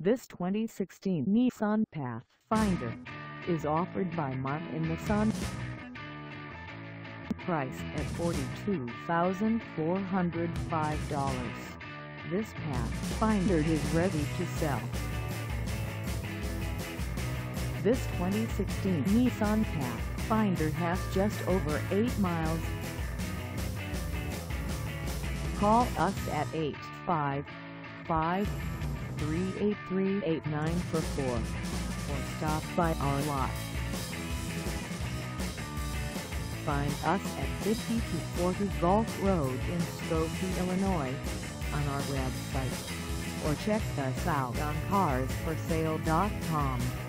This 2016 Nissan Pathfinder is offered by Mark in Nissan. Price at $42,405. This Pathfinder is ready to sell. This 2016 Nissan Pathfinder has just over 8 miles. Call us at 855-383-8944 or stop by our lot. Find us at 5240 Gulf Road in Skokie, Illinois, on our website, or check us out on carsforsale.com.